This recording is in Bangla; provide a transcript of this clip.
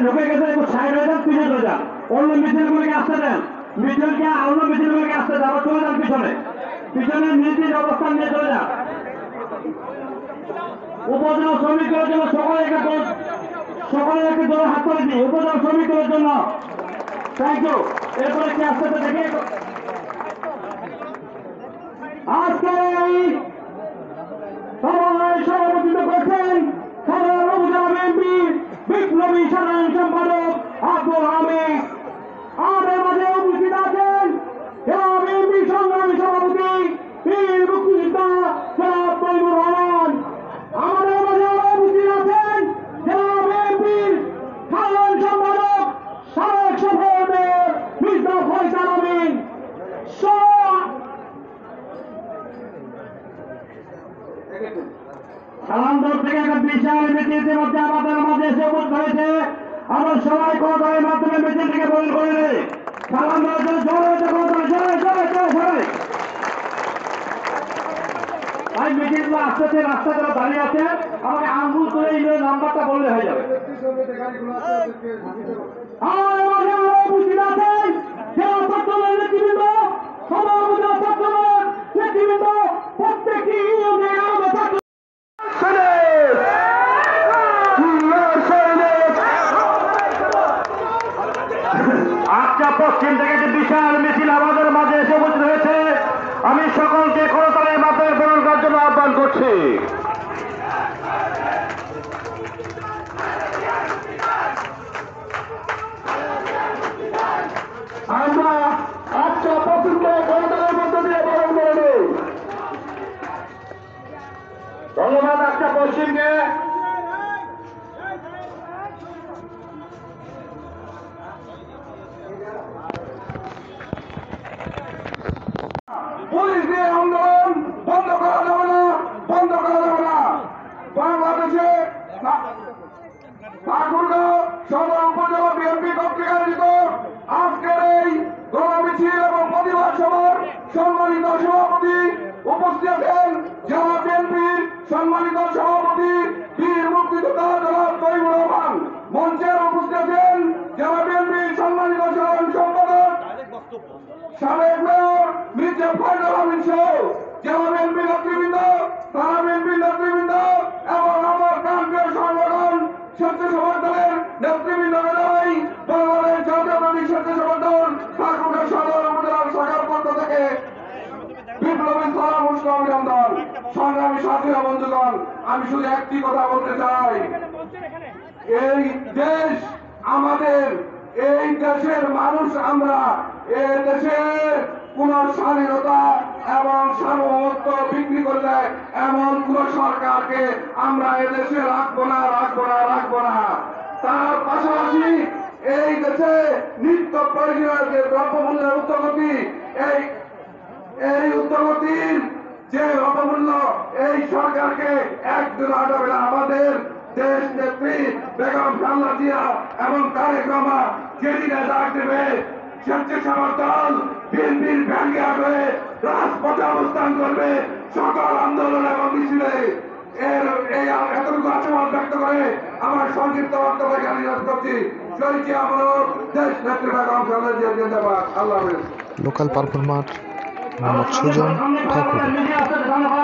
ঢুকে গেছে, একটু সাইড হয়ে যান, পিছিয়ে চলে যান। অন্য মিছিলগুলোকে আসতে দেন, মিছিলকে অন্য মিছিলগুলোকে আসতে দেন, আবার চলে যান পিছনে, পিছনে নীতির অবস্থান নিয়ে চলে যান। উপজেলা শ্রমিকদের জন্য সকলে একটি দলের হাত করে দিই, উপজেলা শ্রমিকদের জন্য। Thank you. এরপরে কি আসতে দেখে আজকে এই সভায় সভাপতিত্ব করছেন সাধারণ উপজেলা বিএনপি বিপ্লবী সাধারণ সম্পাদক আব্দুল হামিদ। আমাদের মাঝে উপস্থিত আছেন জেলা বিএনপি সংগ্রামী সভাপতি বীর মুক্তিযোদ্ধা জনাব তৈমুর রহমান। আমাদের মাঝে উপস্থিত আছেন জেলা বিএনপির সাধারণ সম্পাদক সাবেক সফল মেয়র মির্জা ফয়সাল আমিন। সালামপুর থেকে একটা বিশাল মিছিলের মধ্যে আমাদের মাঝে এসে উপস্থিত হয়েছে। আমরা সবাই করতালের মাধ্যমে মিছিলটিকে বরণ করে নেই। সালাম দেওয়ার জন্য জোরে জোরে জোরে সবাই ভাই মিছিলগুলো আসতেছে, রাস্তা যারা দাঁড়িয়ে আছে আমাকে আঙ্গুল করে এই নাম্বারটা বললে হয়ে যাবে। আমাদের মাঝে আরো উপস্থিত আছেন জেলা ছাত্রদলের নেতৃবৃন্দ, সভাপতি ছাত্রদলের নেতৃবৃন্দ, প্রত্যেকটি ইউনিয়নে আমাদের ছাত্র আজকে পশ্চিম থেকে একটি বিশাল মিছিল আমাদের মাঝে এসে উপস্থিত হয়েছে। আমি সকলকে করতালের মাধ্যমে বরণ করার জন্য আহ্বান করছি। আমরা আজকে পশ্চিমকে করতালের মধ্য দিয়ে বরণ করে নেই। ধন্যবাদ আজকে পশ্চিমকে। পুলিশ দিয়ে আন্দোলন বন্ধ করা যাবে না, বন্ধ করা যাবে না। বাংলাদেশে ঠাকুরগাঁও সদর উপজেলা বিএনপি কর্তৃক আয়োজিত আজকের এই গণমিছিল এবং প্রতিবাদ সভার সম্মানিত সভাপতি উপস্থিত আছেন জেলা বিএনপির সম্মানিত সভাপতি বীর মুক্তিযোদ্ধা জনাব তৈমুর রহমান। মঞ্চে উপস্থিত আছেন জেলা বিএনপির সম্মানিত সাধারণ সম্পাদক সাবেক মেয়র মির্জা ফয়সাল আমিন সহ জেলা বিএনপি নেতৃবৃন্দ, থানা বিএনপি নেতৃবৃন্দ এবং আমার প্রান্তীয় সংগঠন স্বেচ্ছাসেবক দলের নেতৃবৃন্দ জানাই বাংলাদেশ জাতীয়তাবাদী স্বেচ্ছাসেবক দল ঠাকুরগাঁও সদর উপজেলার শাখার পক্ষ থেকে বিপ্লবী সালাম ও অভিনন্দন। সংগ্রামী সাথীরা বন্ধুগণ, আমি শুধু একটি কথা বলতে চাই, এই দেশ আমাদের, এই দেশের মানুষ আমরা, এই দেশের কোন স্বাধীনতা এবং সার্বভৌমত্ব বিক্রি করে দেয় এমন কোন সরকারকে আমরা এদেশে রাখবো না, রাখবো না, রাখবো না। তার পাশাপাশি এই দেশে নিত্য প্রয়োজনীয় যে দ্রব্যমূল্যের ঊর্ধ্বগতি, এই ঊর্ধ্বগতির যে দ্রব্যমূল্য এই সরকারকে একদিন হটাবে না। আমাদের দেশ নেত্রী বেগম খালেদা জিয়া এবং তারেক রহমান যেদিনে ডাক দেবে স্বেচ্ছাসেবক দল বিএনপির ব্যাংকে হয়ে রাজপথে অবস্থান করবে সকল আন্দোলন এবং মিছিলে। এতটুকু আশাবাদ ব্যক্ত করে আমার সংক্ষিপ্ত বক্তব্য এখানে শেষ করছি। শহীদ আমরক দেশ নেত্রী বেগম খালেদা জিয়া জিন্দাবাদ। আল্লাহ হাফেজ। লোকাল পারফরমার মোহাম্মদ সুজন ঠাকুর।